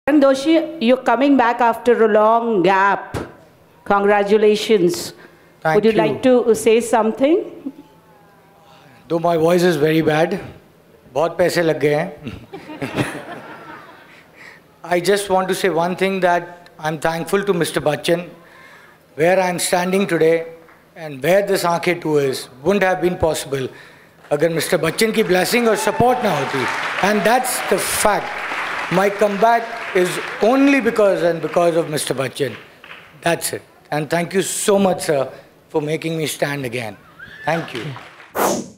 Karan Doshi, you're coming back after a long gap. Congratulations. Would you like to say something? Though my voice is very bad, बहुत पैसे लग गए हैं. I just want to say one thing, that I'm thankful to Mr. Bachchan. Where I'm standing today and where this Aankhein 2 is wouldn't have been possible अगर Mr. Bachchan की blessing और support ना होती. And that's the fact. My comeback is only because of Mr. Bachchan. That's it. And thank you so much, sir, for making me stand again. Thank you.